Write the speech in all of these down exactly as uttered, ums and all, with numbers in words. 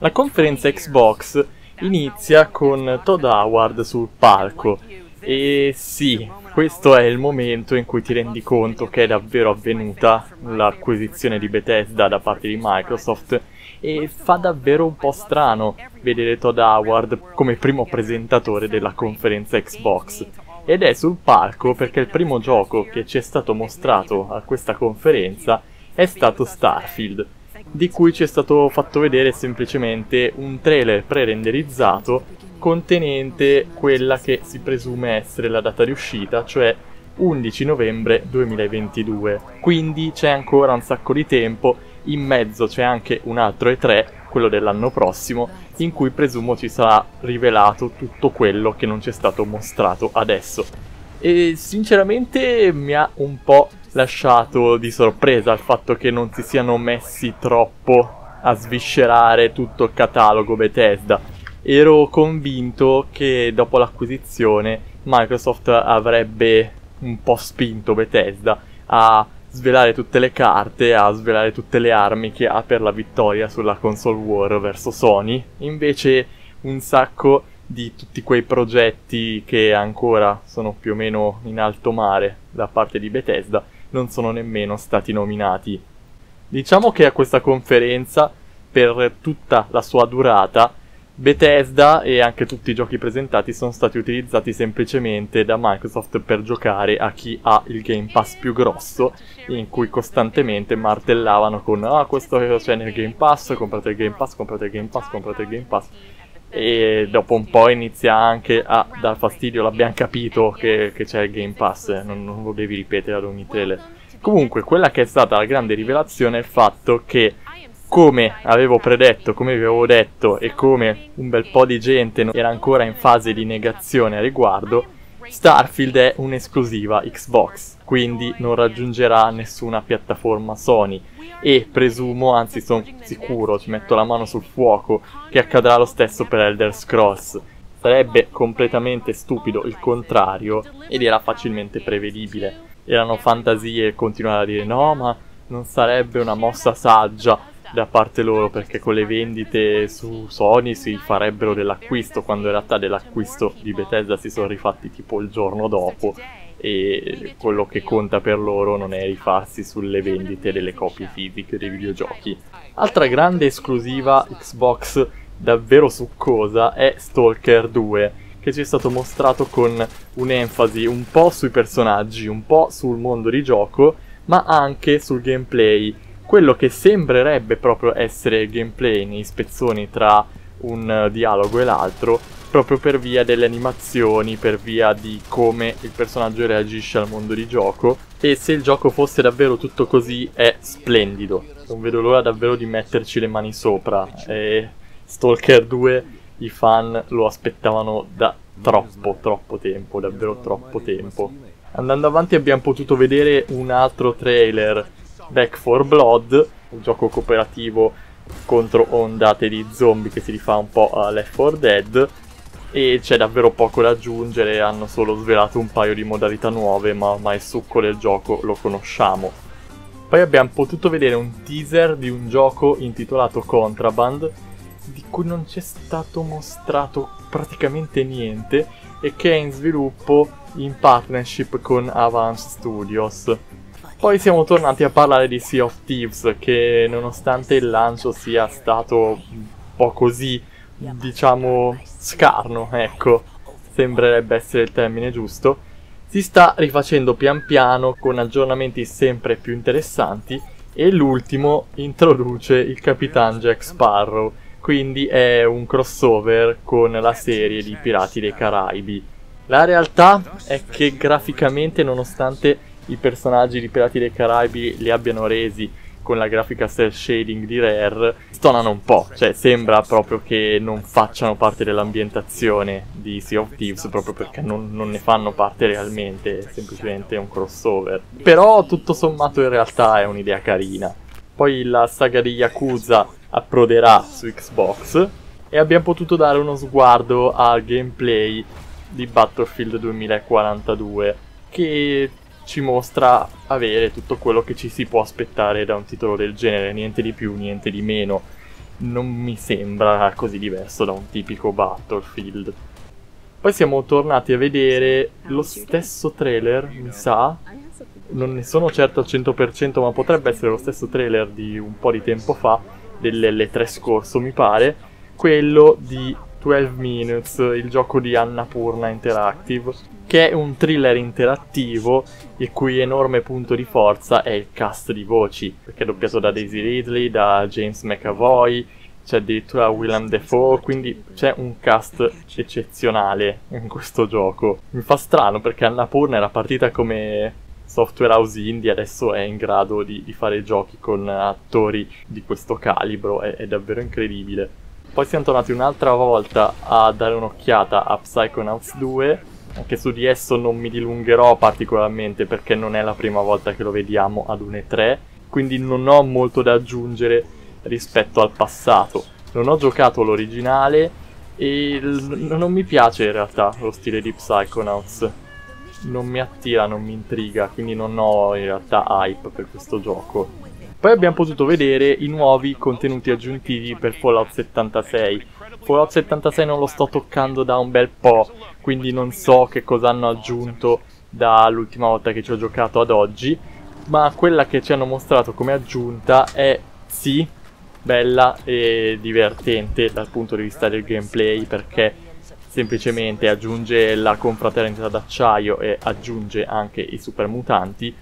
La conferenza Xbox inizia con Todd Howard sul palco e sì, questo è il momento in cui ti rendi conto che è davvero avvenuta l'acquisizione di Bethesda da parte di Microsoft e fa davvero un po' strano vedere Todd Howard come primo presentatore della conferenza Xbox. Ed è sul palco perché il primo gioco che ci è stato mostrato a questa conferenza è stato Starfield, di cui ci è stato fatto vedere semplicemente un trailer pre-renderizzato contenente quella che si presume essere la data di uscita, cioè undici novembre duemilaventidue. Quindi c'è ancora un sacco di tempo, in mezzo c'è anche un altro E tre, quello dell'anno prossimo, in cui presumo ci sarà rivelato tutto quello che non ci è stato mostrato adesso. E sinceramente mi ha un po' lasciato di sorpresa il fatto che non si siano messi troppo a sviscerare tutto il catalogo Bethesda. Ero convinto che dopo l'acquisizione Microsoft avrebbe un po' spinto Bethesda a svelare tutte le carte, a svelare tutte le armi che ha per la vittoria sulla console war verso Sony. Invece un sacco di tutti quei progetti che ancora sono più o meno in alto mare da parte di Bethesda non sono nemmeno stati nominati. Diciamo che a questa conferenza, per tutta la sua durata, Bethesda e anche tutti i giochi presentati sono stati utilizzati semplicemente da Microsoft per giocare a chi ha il Game Pass più grosso, in cui costantemente martellavano con ah questo c'è nel Game Pass, comprate il Game Pass, comprate il Game Pass, comprate il Game Pass. E dopo un po' inizia anche a dar fastidio, l'abbiamo capito che, che c'è il Game Pass, eh, non, non lo devi ripetere ad ogni trailer. Comunque quella che è stata la grande rivelazione è il fatto che, come avevo predetto, come vi avevo detto e come un bel po' di gente era ancora in fase di negazione a riguardo, Starfield è un'esclusiva Xbox, quindi non raggiungerà nessuna piattaforma Sony e presumo, anzi sono sicuro, ci metto la mano sul fuoco, che accadrà lo stesso per Elder Scrolls. Sarebbe completamente stupido il contrario ed era facilmente prevedibile. Erano fantasie continuare a dire no, ma non sarebbe una mossa saggia da parte loro perché con le vendite su Sony si farebbero dell'acquisto, quando in realtà dell'acquisto di Bethesda si sono rifatti tipo il giorno dopo e quello che conta per loro non è rifarsi sulle vendite delle copie fisiche dei videogiochi. Altra grande esclusiva Xbox davvero succosa è Stalker due, che ci è stato mostrato con un'enfasi un po' sui personaggi, un po' sul mondo di gioco, ma anche sul gameplay. Quello che sembrerebbe proprio essere gameplay nei spezzoni tra un dialogo e l'altro, proprio per via delle animazioni, per via di come il personaggio reagisce al mondo di gioco. E se il gioco fosse davvero tutto così è splendido, non vedo l'ora davvero di metterci le mani sopra. E Stalker due i fan lo aspettavano da troppo troppo tempo, davvero troppo tempo. Andando avanti abbiamo potuto vedere un altro trailer, Back four Blood, un gioco cooperativo contro ondate di zombie che si rifà un po' a Left four Dead, e c'è davvero poco da aggiungere, hanno solo svelato un paio di modalità nuove, ma ormai il succo del gioco lo conosciamo. Poi abbiamo potuto vedere un teaser di un gioco intitolato Contraband, di cui non c'è stato mostrato praticamente niente e che è in sviluppo in partnership con Avance Studios. Poi siamo tornati a parlare di Sea of Thieves, che nonostante il lancio sia stato un po' così, diciamo, scarno, ecco, sembrerebbe essere il termine giusto, si sta rifacendo pian piano con aggiornamenti sempre più interessanti e l'ultimo introduce il Capitan Jack Sparrow, quindi è un crossover con la serie di Pirati dei Caraibi. La realtà è che graficamente, nonostante i personaggi di Pirati dei Caraibi li abbiano resi con la grafica cel shading di Rare, stonano un po', cioè sembra proprio che non facciano parte dell'ambientazione di Sea of Thieves, proprio perché non, non ne fanno parte realmente, è semplicemente un crossover. Però tutto sommato in realtà è un'idea carina. Poi la saga di Yakuza approderà su Xbox e abbiamo potuto dare uno sguardo al gameplay di Battlefield duemilaquarantadue, che ci mostra avere tutto quello che ci si può aspettare da un titolo del genere, niente di più, niente di meno. non mi sembra così diverso da un tipico Battlefield. Poi siamo tornati a vedere lo stesso trailer, mi sa, non ne sono certo al cento per cento, ma potrebbe essere lo stesso trailer di un po' di tempo fa, dell'L tre scorso mi pare, quello di twelve minutes, il gioco di Annapurna Interactive, che è un thriller interattivo il cui enorme punto di forza è il cast di voci, perché è doppiato da Daisy Ridley, da James McAvoy, c'è addirittura Willem Dafoe, quindi c'è un cast eccezionale in questo gioco. Mi fa strano perché Annapurna era partita come software house indie, adesso è in grado di, di fare giochi con attori di questo calibro, è, è davvero incredibile. Poi siamo tornati un'altra volta a dare un'occhiata a Psychonauts due, anche su di esso non mi dilungherò particolarmente perché non è la prima volta che lo vediamo ad un E tre, quindi non ho molto da aggiungere rispetto al passato. Non ho giocato l'originale e l- non mi piace in realtà lo stile di Psychonauts, non mi attira, non mi intriga, quindi non ho in realtà hype per questo gioco. Poi abbiamo potuto vedere i nuovi contenuti aggiuntivi per Fallout settantasei. Fallout settantasei non lo sto toccando da un bel po', quindi non so che cosa hanno aggiunto dall'ultima volta che ci ho giocato ad oggi, ma quella che ci hanno mostrato come aggiunta è, sì, bella e divertente dal punto di vista del gameplay, perché semplicemente aggiunge la confraternita d'acciaio e aggiunge anche i supermutanti,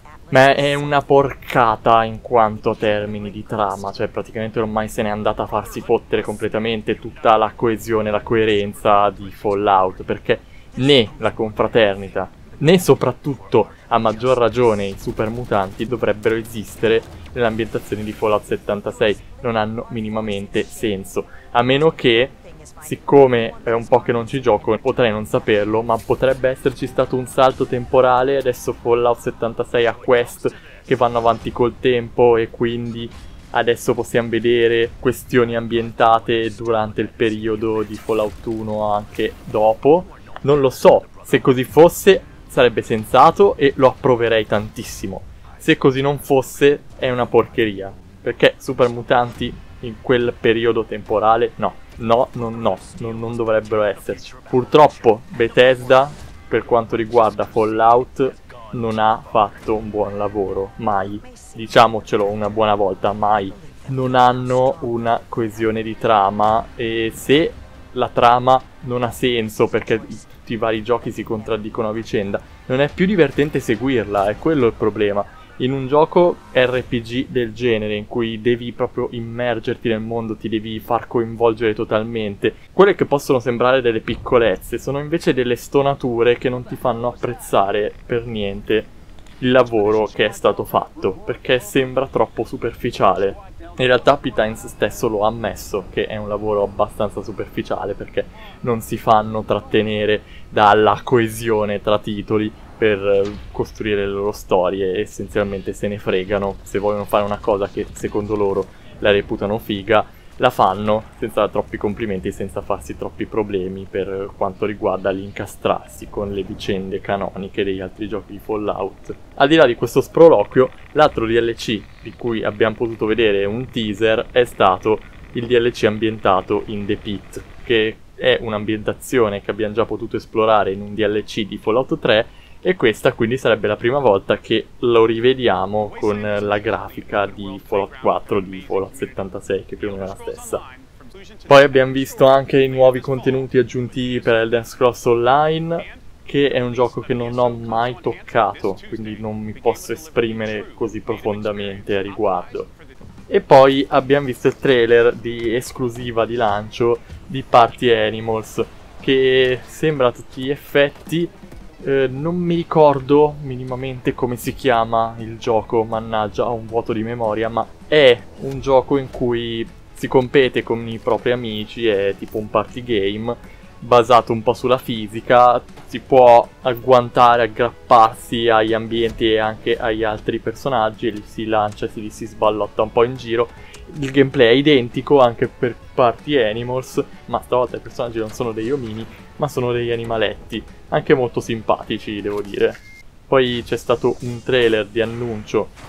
ma è una porcata in quanto a termini di trama, cioè praticamente ormai se n'è andata a farsi fottere completamente tutta la coesione, la coerenza di Fallout, perché né la confraternita né soprattutto, a maggior ragione, i supermutanti dovrebbero esistere nelle ambientazioni di Fallout settantasei, non hanno minimamente senso, a meno che, siccome è un po' che non ci gioco, potrei non saperlo, ma potrebbe esserci stato un salto temporale, adesso Fallout settantasei ha quest che vanno avanti col tempo e quindi adesso possiamo vedere questioni ambientate durante il periodo di Fallout uno anche dopo. Non lo so, se così fosse sarebbe sensato e lo approverei tantissimo. Se così non fosse è una porcheria, perché supermutanti in quel periodo temporale no, no, no, no, non, non dovrebbero esserci. Purtroppo Bethesda, per quanto riguarda Fallout, non ha fatto un buon lavoro, mai. Diciamocelo una buona volta, mai. Non hanno una coesione di trama e se la trama non ha senso perché tutti i vari giochi si contraddicono a vicenda, non è più divertente seguirla, è quello il problema. In un gioco R P G del genere, in cui devi proprio immergerti nel mondo, ti devi far coinvolgere totalmente, quelle che possono sembrare delle piccolezze sono invece delle stonature che non ti fanno apprezzare per niente il lavoro che è stato fatto, perché sembra troppo superficiale. In realtà P-Times stesso lo ha ammesso che è un lavoro abbastanza superficiale, perché non si fanno trattenere dalla coesione tra titoli per costruire le loro storie, e essenzialmente se ne fregano. Se vogliono fare una cosa che secondo loro la reputano figa, la fanno senza troppi complimenti, senza farsi troppi problemi per quanto riguarda l'incastrarsi con le vicende canoniche degli altri giochi di Fallout. Al di là di questo sproloquio, l'altro D L C di cui abbiamo potuto vedere un teaser è stato il D L C ambientato in The Pit, che è un'ambientazione che abbiamo già potuto esplorare in un D L C di Fallout tre, e questa quindi sarebbe la prima volta che lo rivediamo con la grafica di Fallout quattro, di Fallout settantasei, che più o meno è la stessa. Poi abbiamo visto anche i nuovi contenuti aggiuntivi per Elder Scrolls Online, che è un gioco che non ho mai toccato, quindi non mi posso esprimere così profondamente a riguardo. E poi abbiamo visto il trailer di esclusiva di lancio di Party Animals, che sembra a tutti gli effetti... Eh, non mi ricordo minimamente come si chiama il gioco, mannaggia, ho un vuoto di memoria, ma è un gioco in cui si compete con i propri amici, è tipo un party game basato un po' sulla fisica, si può agguantare, aggrapparsi agli ambienti e anche agli altri personaggi e li si lancia, si, li si sballotta un po' in giro. Il gameplay è identico anche per Party Animals, ma stavolta i personaggi non sono degli omini, ma sono degli animaletti, anche molto simpatici, devo dire. Poi c'è stato un trailer di annuncio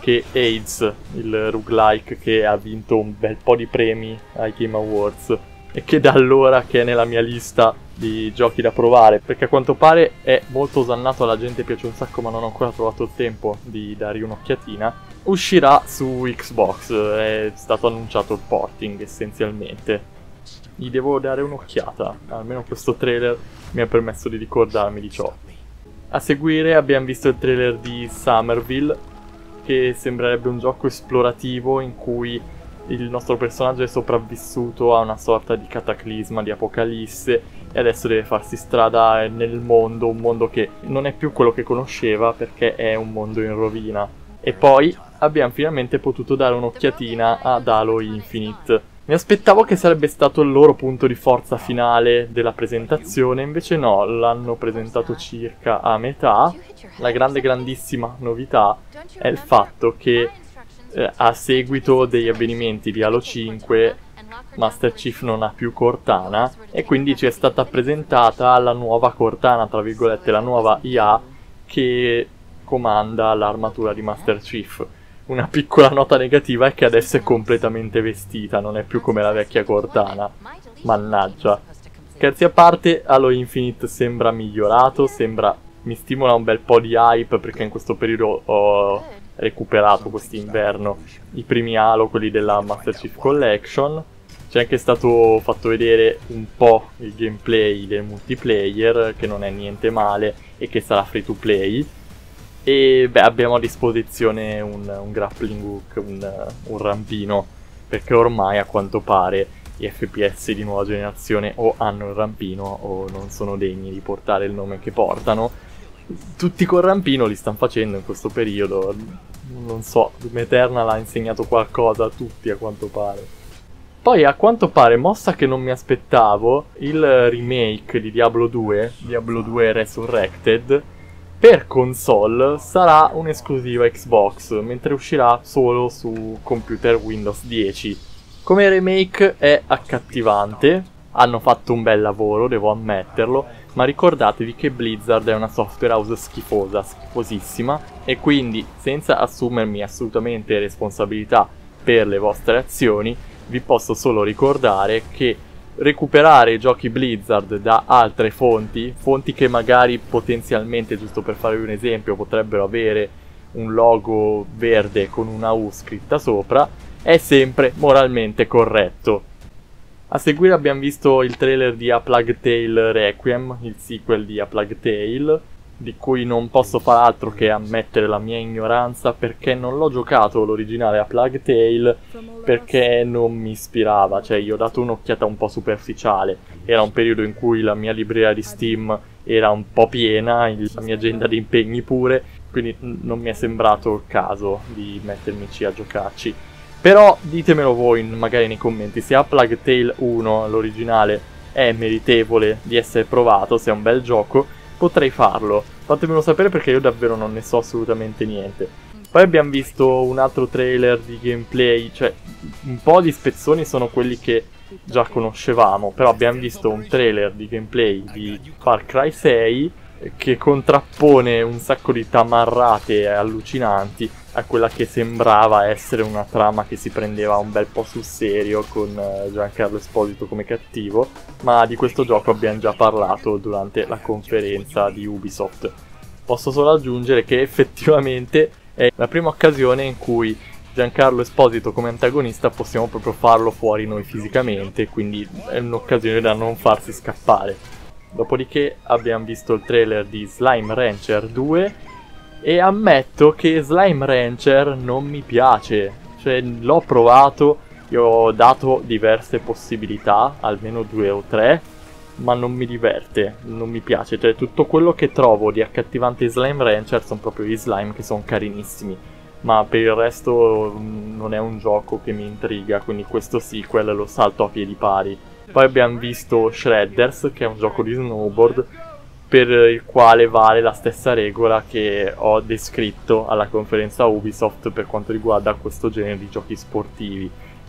anche Hades, il roguelike che ha vinto un bel po' di premi ai Game Awards e che da allora che è nella mia lista di giochi da provare, perché a quanto pare è molto osannato, alla gente piace un sacco ma non ho ancora trovato il tempo di dargli un'occhiatina. Uscirà su Xbox, è stato annunciato il porting essenzialmente. Gli devo dare un'occhiata, almeno questo trailer mi ha permesso di ricordarmi di ciò. A seguire abbiamo visto il trailer di Somerville, che sembrerebbe un gioco esplorativo in cui il nostro personaggio è sopravvissuto a una sorta di cataclisma, di apocalisse, e adesso deve farsi strada nel mondo, un mondo che non è più quello che conosceva perché è un mondo in rovina. E poi abbiamo finalmente potuto dare un'occhiatina ad Halo Infinite. Mi aspettavo che sarebbe stato il loro punto di forza finale della presentazione, invece no, l'hanno presentato circa a metà. La grande grandissima novità è il fatto che eh, a seguito degli avvenimenti di Halo cinque Master Chief non ha più Cortana e quindi ci è stata presentata la nuova Cortana, tra virgolette, la nuova I A che comanda l'armatura di Master Chief. Una piccola nota negativa è che adesso è completamente vestita, non è più come la vecchia Cortana. Mannaggia. Scherzi a parte, Halo Infinite sembra migliorato, sembra... mi stimola un bel po' di hype perché in questo periodo ho recuperato quest'inverno i primi Halo, quelli della Master Chief Collection. C'è anche stato fatto vedere un po' il gameplay del multiplayer, che non è niente male e che sarà free to play. E beh, abbiamo a disposizione un, un grappling hook, un, un rampino, perché ormai a quanto pare gli F P S di nuova generazione o hanno il rampino o non sono degni di portare il nome che portano. Tutti col rampino li stanno facendo in questo periodo, non so, Doom Eternal ha insegnato qualcosa a tutti a quanto pare. Poi a quanto pare, mossa che non mi aspettavo, il remake di Diablo due, Diablo due Resurrected, per console sarà un'esclusiva Xbox, mentre uscirà solo su computer Windows dieci. Come remake è accattivante, hanno fatto un bel lavoro, devo ammetterlo, ma ricordatevi che Blizzard è una software house schifosa, schifosissima, e quindi, senza assumermi assolutamente responsabilità per le vostre azioni, vi posso solo ricordare che recuperare i giochi Blizzard da altre fonti, fonti che magari potenzialmente, giusto per farvi un esempio, potrebbero avere un logo verde con una U scritta sopra, è sempre moralmente corretto. A seguire abbiamo visto il trailer di A Plague Tale Requiem, il sequel di A Plague Tale, di cui non posso far altro che ammettere la mia ignoranza perché non l'ho giocato l'originale A Plague Tale, perché non mi ispirava, cioè io ho dato un'occhiata un po' superficiale, era un periodo in cui la mia libreria di Steam era un po' piena, la mia agenda di impegni pure, quindi non mi è sembrato il caso di mettermici a giocarci. Però ditemelo voi magari nei commenti se A Plague Tale uno, l'originale, è meritevole di essere provato, se è un bel gioco, potrei farlo. Fatemelo sapere perché io davvero non ne so assolutamente niente. Poi abbiamo visto un altro trailer di gameplay, cioè un po' di spezzoni sono quelli che già conoscevamo, però abbiamo visto un trailer di gameplay di Far Cry sei che contrappone un sacco di tamarrate allucinanti a quella che sembrava essere una trama che si prendeva un bel po' sul serio con Giancarlo Esposito come cattivo, ma di questo gioco abbiamo già parlato durante la conferenza di Ubisoft. Posso solo aggiungere che effettivamente è la prima occasione in cui Giancarlo Esposito come antagonista possiamo proprio farlo fuori noi fisicamente, quindi è un'occasione da non farsi scappare. Dopodiché abbiamo visto il trailer di Slime Rancher due e ammetto che Slime Rancher non mi piace, cioè l'ho provato, gli ho dato diverse possibilità, almeno due o tre, ma non mi diverte, non mi piace, cioè tutto quello che trovo di accattivante in Slime Rancher sono proprio gli slime che sono carinissimi, ma per il resto non è un gioco che mi intriga, quindi questo sequel lo salto a piedi pari. Poi abbiamo visto Shredders, che è un gioco di snowboard, per il quale vale la stessa regola che ho descritto alla conferenza Ubisoft per quanto riguarda questo genere di giochi sportivi,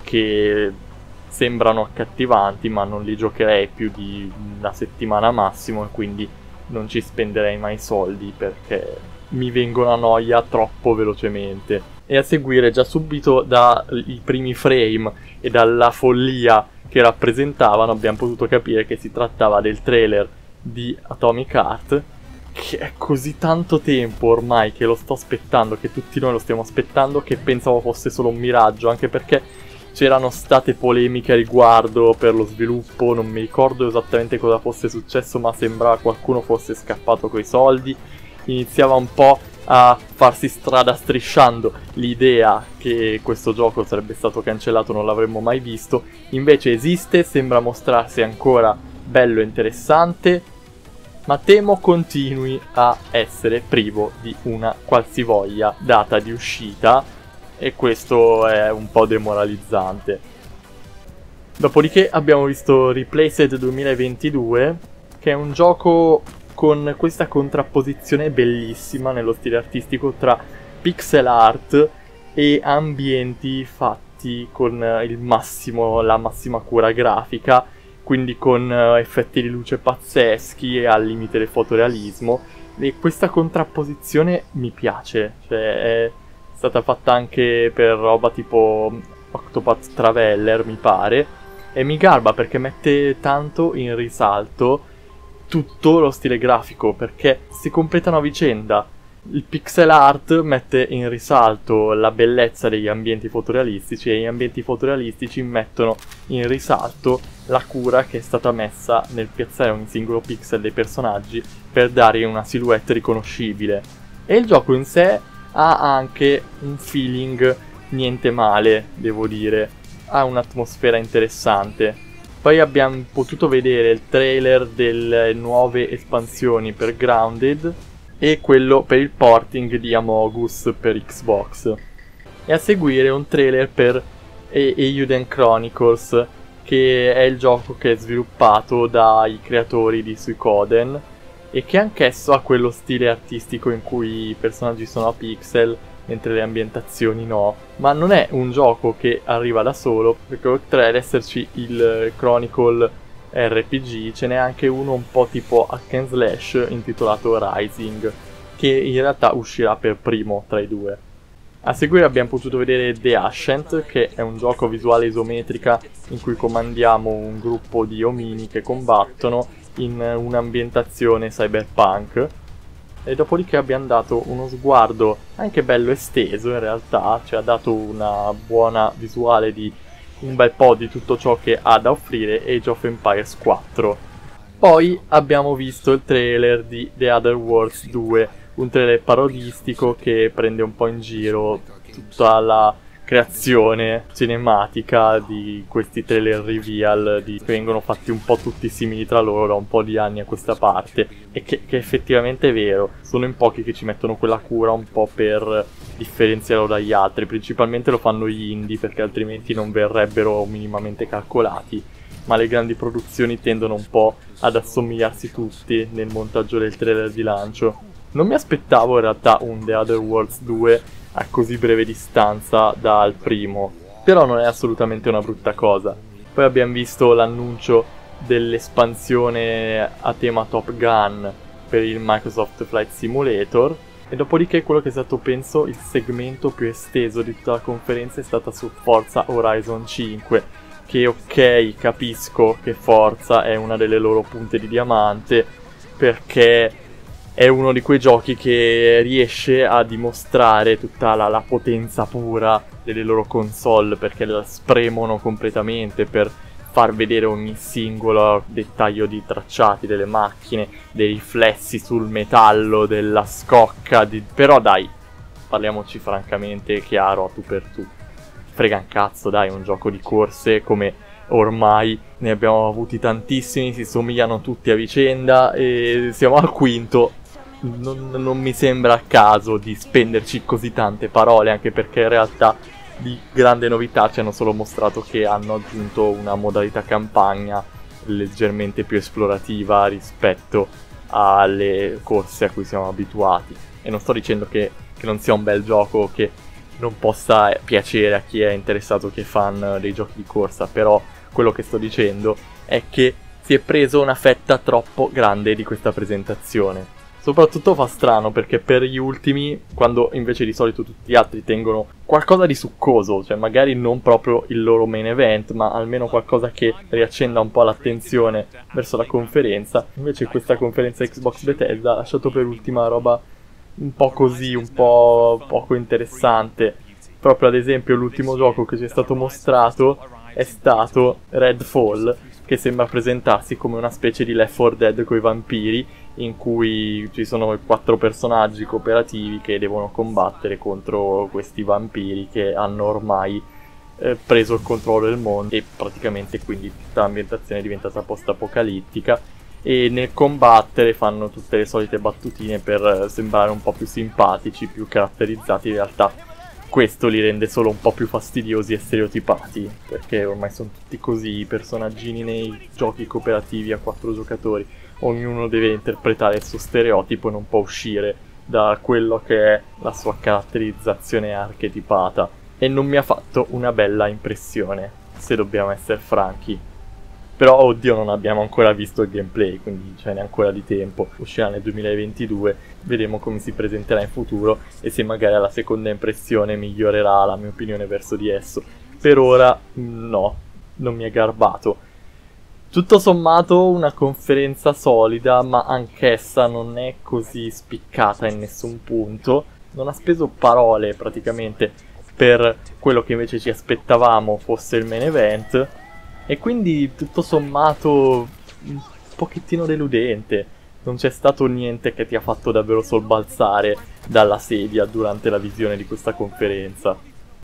che sembrano accattivanti ma non li giocherei più di una settimana massimo e quindi non ci spenderei mai soldi perché mi vengono a noia troppo velocemente. E a seguire, già subito dai primi frame e dalla follia che rappresentavano, abbiamo potuto capire che si trattava del trailer di Atomic Heart, che è così tanto tempo ormai che lo sto aspettando, che tutti noi lo stiamo aspettando, che pensavo fosse solo un miraggio, anche perché c'erano state polemiche a riguardo per lo sviluppo, non mi ricordo esattamente cosa fosse successo, ma sembrava qualcuno fosse scappato coi soldi. Iniziava un po' a farsi strada strisciando l'idea che questo gioco sarebbe stato cancellato, non l'avremmo mai visto. Invece esiste, sembra mostrarsi ancora bello e interessante, ma temo continui a essere privo di una qualsivoglia data di uscita, e questo è un po' demoralizzante. Dopodiché abbiamo visto Replaced duemilaventidue, che è un gioco con questa contrapposizione bellissima nello stile artistico tra pixel art e ambienti fatti con il massimo, la massima cura grafica, quindi con effetti di luce pazzeschi e al limite del fotorealismo. E questa contrapposizione mi piace, cioè è stata fatta anche per roba tipo Octopath Traveler, mi pare, e mi garba perché mette tanto in risalto tutto lo stile grafico, perché si completano a vicenda. Il pixel art mette in risalto la bellezza degli ambienti fotorealistici e gli ambienti fotorealistici mettono in risalto la cura che è stata messa nel piazzare ogni singolo pixel dei personaggi per dare una silhouette riconoscibile. E il gioco in sé ha anche un feeling niente male, devo dire, ha un'atmosfera interessante. Poi abbiamo potuto vedere il trailer delle nuove espansioni per Grounded e quello per il porting di Amogus per Xbox. E a seguire un trailer per Eiyuden Chronicles, che è il gioco che è sviluppato dai creatori di Suikoden e che anch'esso ha quello stile artistico in cui i personaggi sono a pixel mentre le ambientazioni no, ma non è un gioco che arriva da solo, perché oltre ad esserci il Chronicle R P G ce n'è anche uno un po' tipo hack and slash intitolato Rising, che in realtà uscirà per primo tra i due. A seguire abbiamo potuto vedere The Ascent, che è un gioco a visuale isometrica in cui comandiamo un gruppo di omini che combattono in un'ambientazione cyberpunk. E dopodiché abbiamo dato uno sguardo anche bello esteso, in realtà ci ha dato una buona visuale di un bel po' di tutto ciò che ha da offrire Age of Empires quattro. Poi abbiamo visto il trailer di The Other Worlds due, un trailer parodistico che prende un po' in giro tutta la creazione cinematica di questi trailer reveal di, che vengono fatti un po' tutti simili tra loro da un po' di anni a questa parte, e che, che effettivamente è vero, sono in pochi che ci mettono quella cura un po' per differenziarlo dagli altri. Principalmente lo fanno gli indie, perché altrimenti non verrebbero minimamente calcolati, ma le grandi produzioni tendono un po' ad assomigliarsi tutti nel montaggio del trailer di lancio. Non mi aspettavo in realtà un The Other Worlds due a così breve distanza dal primo, però non è assolutamente una brutta cosa. Poi abbiamo visto l'annuncio dell'espansione a tema Top Gun per il Microsoft Flight Simulator, e dopodiché quello che è stato, penso, il segmento più esteso di tutta la conferenza è stata su Forza Horizon cinque, che ok, capisco che Forza è una delle loro punte di diamante, perché è uno di quei giochi che riesce a dimostrare tutta la, la potenza pura delle loro console, perché la spremono completamente per far vedere ogni singolo dettaglio di tracciati delle macchine, dei riflessi sul metallo, della scocca, di... però dai, parliamoci francamente, chiaro, a tu per tu. Frega un cazzo, dai, un gioco di corse come ormai ne abbiamo avuti tantissimi, si somigliano tutti a vicenda e siamo al quinto. Non, non mi sembra a caso di spenderci così tante parole, anche perché in realtà di grande novità ci hanno solo mostrato che hanno aggiunto una modalità campagna leggermente più esplorativa rispetto alle corse a cui siamo abituati. E non sto dicendo che, che non sia un bel gioco, che non possa piacere a chi è interessato, chi è fan dei giochi di corsa, però quello che sto dicendo è che si è preso una fetta troppo grande di questa presentazione. Soprattutto fa strano perché per gli ultimi, quando invece di solito tutti gli altri tengono qualcosa di succoso, cioè magari non proprio il loro main event, ma almeno qualcosa che riaccenda un po' l'attenzione verso la conferenza, invece questa conferenza Xbox Bethesda ha lasciato per ultima roba un po' così, un po' poco interessante. Proprio ad esempio l'ultimo gioco che ci è stato mostrato è stato Redfall, che sembra presentarsi come una specie di Left four Dead coi vampiri, in cui ci sono quattro personaggi cooperativi che devono combattere contro questi vampiri che hanno ormai eh, preso il controllo del mondo, e praticamente quindi tutta l'ambientazione è diventata post-apocalittica, e nel combattere fanno tutte le solite battutine per sembrare un po' più simpatici, più caratterizzati. In realtà questo li rende solo un po' più fastidiosi e stereotipati, perché ormai sono tutti così i personaggini nei giochi cooperativi a quattro giocatori. Ognuno deve interpretare il suo stereotipo e non può uscire da quello che è la sua caratterizzazione archetipata. E non mi ha fatto una bella impressione, se dobbiamo essere franchi. Però, oddio, non abbiamo ancora visto il gameplay, quindi ce n'è ancora di tempo. Uscirà nel duemilaventidue, vedremo come si presenterà in futuro e se magari alla seconda impressione migliorerà la mia opinione verso di esso. Per ora, no, non mi è garbato. Tutto sommato una conferenza solida, ma anch'essa non è così spiccata in nessun punto. Non ha speso parole praticamente per quello che invece ci aspettavamo fosse il main event, e quindi tutto sommato un pochettino deludente. Non c'è stato niente che ti ha fatto davvero sobbalzare dalla sedia durante la visione di questa conferenza.